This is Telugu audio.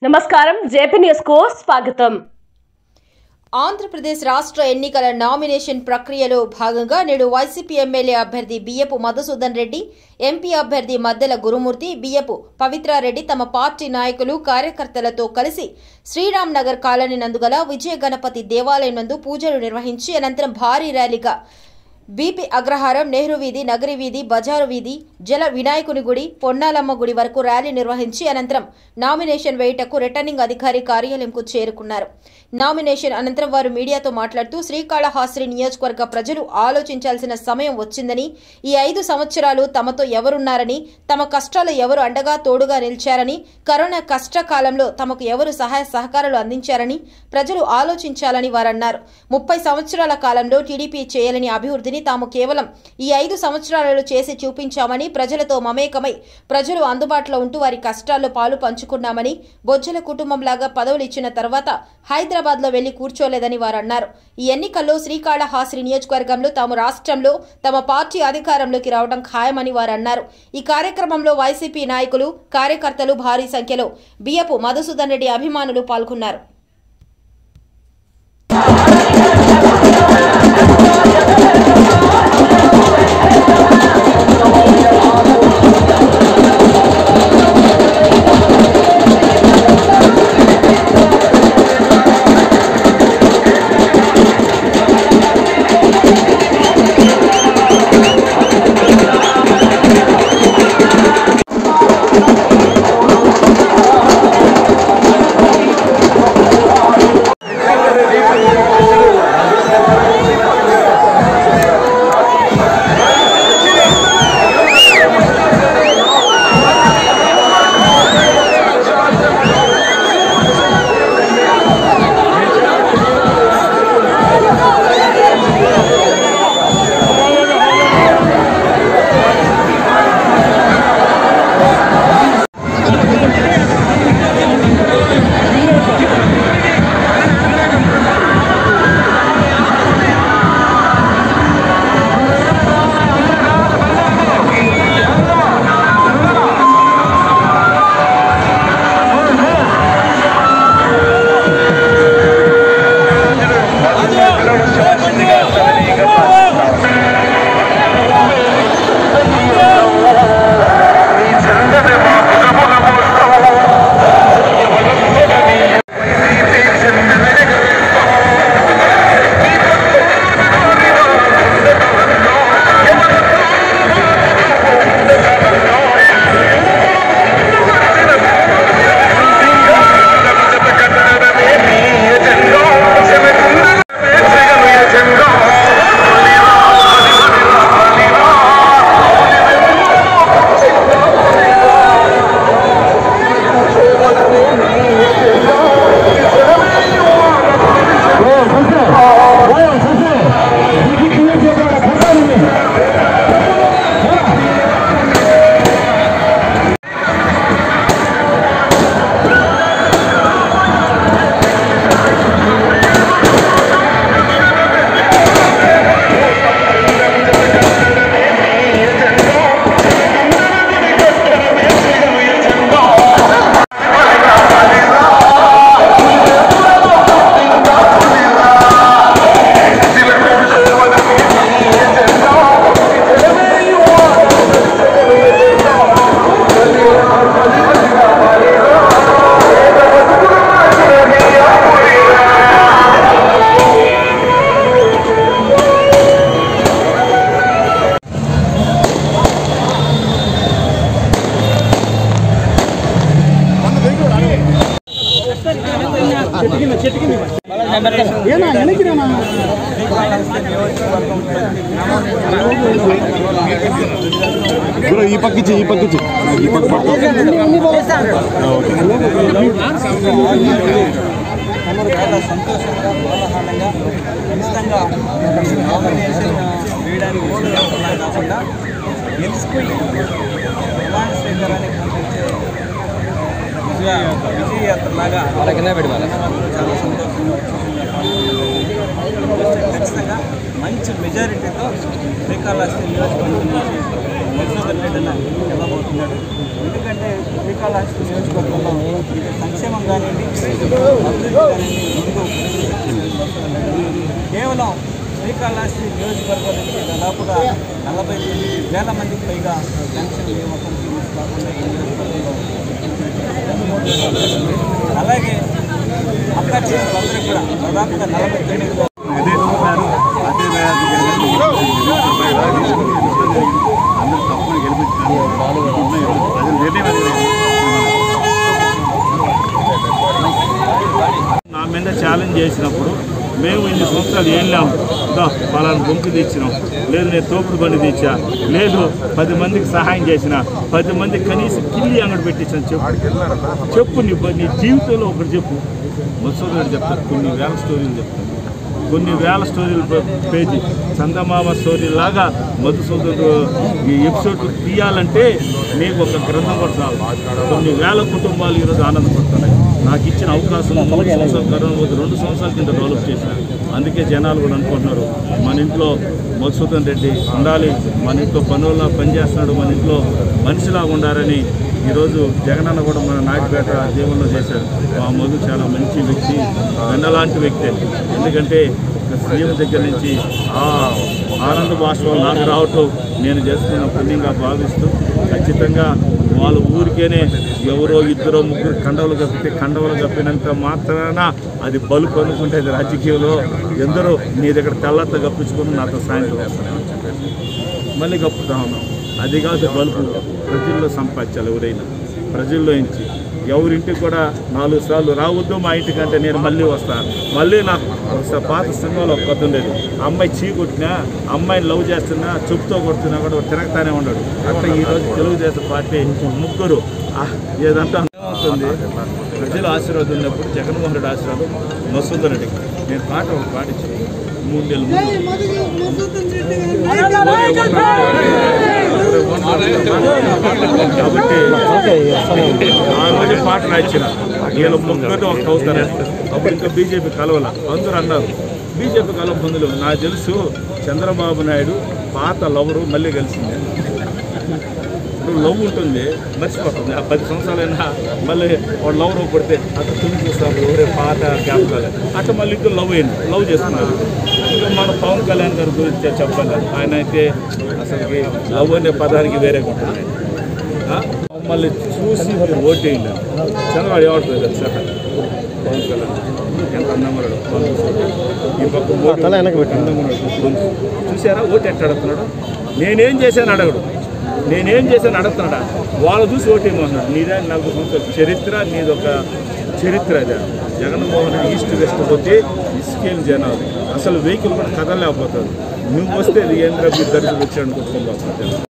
నమస్కారం జేపీ న్యూస్ కు స్వాగతం। ఆంధ్రప్రదేశ్ రాష్ట్ర ఎన్నికల నామినేషన్ ప్రక్రియలో భాగంగా నేడు వైసీపీ ఎమ్మెల్యే అభ్యర్థి బియ్యపు మధుసూదన్ రెడ్డి, ఎంపీ అభ్యర్థి మద్దెల గురుమూర్తి, బియ్యపు పవిత్రారెడ్డి తమ పార్టీ నాయకులు కార్యకర్తలతో కలిసి శ్రీరామ్ నగర్ కాలనీ నందుగల విజయ గణపతి దేవాలయం నందు పూజలు నిర్వహించి అనంతరం భారీ ర్యాలీగా బీపీ అగ్రహారం, నెహ్రూ వీధి, నగరి వీధి, బజారు వీధి, జల వినాయకుని గుడి, పొన్నాలమ్మ గుడి వరకు ర్యాలీ నిర్వహించి అనంతరం నామినేషన్ వేయుటకు రిటర్నింగ్ అధికారి కార్యాలయంకు చేరుకున్నారు। నామినేషన్ అనంతరం వారు మీడియాతో మాట్లాడుతూ శ్రీకాళహస్తి నియోజకవర్గ ప్రజలు ఆలోచించాల్సిన సమయం వచ్చిందని, ఈ 5 సంవత్సరాలు తమతో ఎవరున్నారని, తమ కష్టాలు ఎవరు అండగా తోడుగా నిలిచారని, కరోనా కష్టకాలంలో తమకు ఎవరు సహాయ సహకారాలు అందించారని ప్రజలు ఆలోచించాలని వారన్నారు। 30 సంవత్సరాల కాలంలో టీడీపీ చేయలేని అభివృద్ధిని తాము కేవలం ఈ 5 సంవత్సరాలలో చేసి చూపించామని, ప్రజలతో మమేకమై ప్రజలు అందుబాటులో ఉంటూ వారి కష్టాల్లో పాలు పంచుకున్నామని, బొజ్జల కుటుంబంలాగా పదవులు ఇచ్చిన తర్వాత హైదరాబాద్ లో వెళ్లి కూర్చోలేదని వారన్నారు। ఈ ఎన్నికల్లో శ్రీకాళహస్తి నియోజకవర్గంలో తాము రాష్ట్రంలో తమ పార్టీ అధికారంలోకి రావడం ఖాయమని వారన్నారు। ఈ కార్యక్రమంలో వైసీపీ నాయకులు, కార్యకర్తలు భారీ సంఖ్యలో బియ్యపు మధుసూదన్ రెడ్డి అభిమానులు పాల్గొన్నారు। ఈ పక్కిచ్చి సంతోషంగా కోలాహలంగా ఖచ్చితంగా నామినేషన్ వేయడానికి కాకుండా గెలిచిపోయి ప్రమాణ స్వీకారానికి పంపించే విజయయాత్రలాగా చాలా సంతోషంగా ఖచ్చితంగా మంచి మెజారిటీతో శ్రీకాళహస్తి నియోజకవర్గం నుంచి మధుసూదన్ రెడ్డి వెళ్ళబోతున్నాడు। ఎందుకంటే శ్రీకాళహస్తి నియోజకవర్గంలో సంక్షేమం కానివ్వండి, అభివృద్ధి కానివ్వండి, కేవలం శ్రీకాళహస్తి నియోజకవర్గం నుంచి దాదాపుగా 49,000 మందికి పైగా పెన్షన్ మొత్తం కాకుండా ఈ నియోజకవర్గంలో. అలాగే అక్క చెల్లెలందరూ కూడా దాదాపుగా 49 నా మీద ఛాలెంజ్ చేసినప్పుడు మేము ఇన్ని సంవత్సరాలు ఏం లేము, పలానా బొంకు తెచ్చినాం, లేదు నేను తోపుడు బండి తెచ్చా, లేదు 10 మందికి సహాయం చేసిన, 10 మందికి కనీసం కిల్లి అంగడి పెట్టించాను. చెప్పు నీ జీవితంలో ఒకటి చెప్పు. మధుసూదన్ చెప్తారు, కొన్ని వేల స్టోరీలు చెప్తారు, కొన్ని వేల స్టోరీలు పేజీ చందమామ స్టోరీ లాగా మధుసూదన్ ఈ ఎపిసోడ్ తీయాలంటే మీకు ఒక గ్రంథం కూడా చాలు. కొన్ని వేల కుటుంబాలు ఈరోజు ఆనందపడుతున్నాయి. నాకు ఇచ్చిన అవకాశం 3 సంవత్సరాలు కరోనా 2 సంవత్సరాల కింద డెవలప్ చేసిన. అందుకే జనాలు కూడా అనుకుంటున్నారు మన ఇంట్లో మధుసూదన్ రెడ్డి ఉండాలి, మన ఇంట్లో పనుల్లో పనిచేస్తున్నాడు, మన ఇంట్లో మనిషిలాగా ఉండాలని. ఈరోజు జగనన్న కూడా మన నాయకుపేట జీవనంలో చేశారు. ఆ మధు చాలా మంచి వ్యక్తి, వెన్నలాంటి వ్యక్తి. ఎందుకంటే సీఎం దగ్గర నుంచి ఆ ఆనంద భాషలో నాకు రావటం నేను చేస్తున్న పుణ్యంగా భావిస్తూ ఖచ్చితంగా వాళ్ళ ఊరికేనే ఎవరో 2 3 కండవలు కప్పితే కండవలు కప్పినంత మాత్రాన అది బలుపు అనుకుంటుంది. రాజకీయంలో ఎందరో నీ దగ్గర తెల్లత కప్పించుకొని నాతో సాయంత్రం వేస్తానని చెప్పేసి మళ్ళీ కప్పుతా ఉన్నాం. అది కాదు బలుపు. ప్రజల్లో సంపాదించాలి. ఎవరైనా ప్రజల్లో నుంచి ఎవరింటికి కూడా 4 సార్లు రావద్దు మా ఇంటికంటే నేను మళ్ళీ వస్తాను. మళ్ళీ నాకు పాత సినిమాలో ఒక కథ ఉండేది, అమ్మాయి చీ కొట్టినా, అమ్మాయిని లవ్ చేస్తున్నా, చెప్పుతో కొడుతున్నా కూడా తిరగతానే ఉన్నాడు. అట్లా ఈరోజు తెలుగుదేశం పార్టీ ముగ్గురు ఏదంతా అవుతుంది. ప్రజల ఆశీర్వాదం ఉన్నప్పుడు జగన్మోహన్ రెడ్డి ఆశీర్వాదం మధుసూదన్ రెడ్డికి నేను ఒకటి పాటించాను. 3 నెలలు కాబట్టి ఆ రోజు పాట రాయించిన వీళ్ళ ముగ్గురు ఒకటి అవుతారు. అప్పుడు ఇంకా బీజేపీ కలవల. అందరూ అన్నారు బీజేపీ కలవ పొందులు. నాకు తెలుసు చంద్రబాబు నాయుడు పాత లవరు మళ్ళీ కలిసిందే. ఇప్పుడు లవ్ ఉంటుంది మర్చిపోతుంది. ఆ 10 సంవత్సరాలైనా మళ్ళీ వాడు లవ్ పడితే అట్లా తుని చూస్తారు ఎవరే పాత జ్ఞాపకాలు. అట్లా మళ్ళీ ఇద్దరు లవ్ చేస్తున్నారు. ఇంకా మన పవన్ కళ్యాణ్ గారి గురించి చెప్పాలి. ఆయన అయితే అసలుకి లవ్ అనే పదానికి వేరే ఉంటుంది. మళ్ళీ చూసి ఓటేయలేదు. చంద్రబాబు ఎవరు తెలుసా పవన్ కళ్యాణ్ ఎంత అందమన్నాడు. ఈ పక్క అందమన్నాడు. చూసారా ఓటు ఎట్లా అడుగుతున్నాడు. నేనేం చేశాను అడగడు, నేనేం చేశాను అడుగుతున్నాడా. వాళ్ళు చూసి ఓటేయమన్నాడు. నీదే 40 సంవత్సరాల చరిత్ర, నీదొక చరిత్ర. అదే జగన్మోహన్ ఈస్ట్ వెస్ట్ పోతే ఇసుకేలు జనాలు అసలు వెహికల్ కూడా కదలేకపోతాడు. నువ్వు వస్తే ఏంద్ర దర్శనం వచ్చాడు అనుకుంటున్నావు.